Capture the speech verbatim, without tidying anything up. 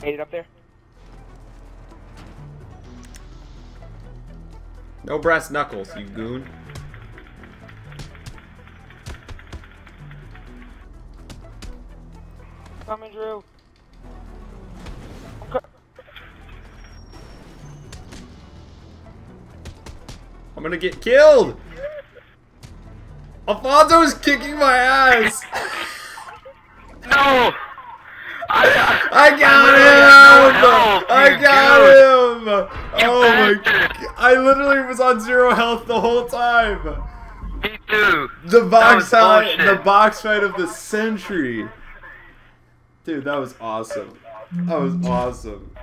Made it up there. No brass knuckles, you goon. Coming, Drew. I'm gonna get killed! Alfonso's kicking my ass! No! I, I got him! I got him! Oh my god. I literally was on zero health the whole time! Me too! The box That was fight, the box fight of the century! Dude, that was awesome. That was awesome.